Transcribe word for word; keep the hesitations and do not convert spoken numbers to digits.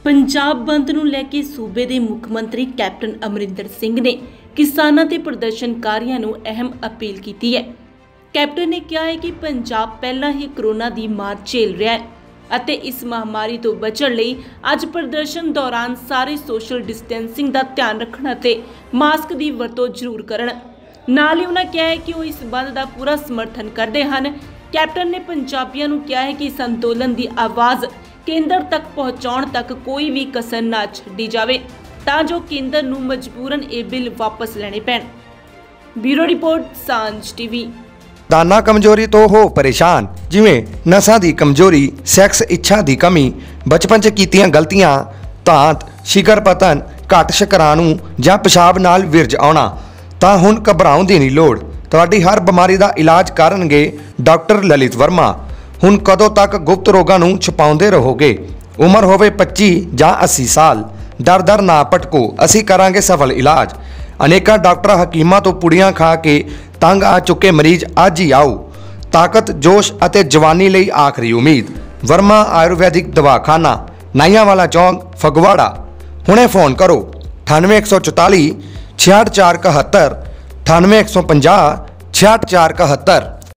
पंजाब बंद नूं लैके सूबे के मुख मंत्री कैप्टन अमरिंदर सिंह ने किसानां ते प्रदर्शनकारियों नूं अहम अपील की है। कैप्टन ने कहा है कि पंजाब पहला ही कोरोना की मार झेल रहा है अते इस महामारी तो बचण लई अज प्रदर्शन दौरान सारे सोशल डिस्टेंसिंग का ध्यान रखना ते मास्क की वरतों जरूर करन। नाल ही उन्होंने कहा है कि वो इस बंद का पूरा समर्थन करते हैं। कैप्टन ने पंजाबियों नूं कहा है कि इस अंदोलन की आवाज़ केंद्र तक पहुँचाउण तक कोई भी कसर ना छड्डी जावे तां जो केंद्र नूं मजबूरन ये बिल वापस लेने पैण। Bureau report Sanjh TV. दाना कमजोरी तो हो परेशान, जिवें नसां दी कमजोरी, सैक्स इच्छा दी कमी, बचपन च कीतियां गलतियां, धांत, शिकर पतन, घट शुकराणु जां पेशाब नाल विरज आउणा, तां हुण घबराउण दी नहीं लोड़। तुहाडी हर बीमारी दा इलाज करनगे डॉक्टर ललित वर्मा। हुण कदों तक गुप्त रोगां नूं छुपाउंदे रहोगे? उम्र होवे पच्ची जां अस्सी साल, दर दर ना भटको, असीं करांगे सफल इलाज। अनेकां डॉक्टर हकीमां तो पुड़ियां खा के तंग आ चुके मरीज अज ही आओ। ताकत, जोश अते जवानी लई आखरी उम्मीद। वर्मा आयुर्वैदिक दवाखाना, नाइयां वाला चौंक, फगवाड़ा। हुणे फोन करो अठानवे एक सौ चौताली छियाठ चार इकहत्तर, अठानवे एक सौ पंजाह छियाठ चार इकहत्तर।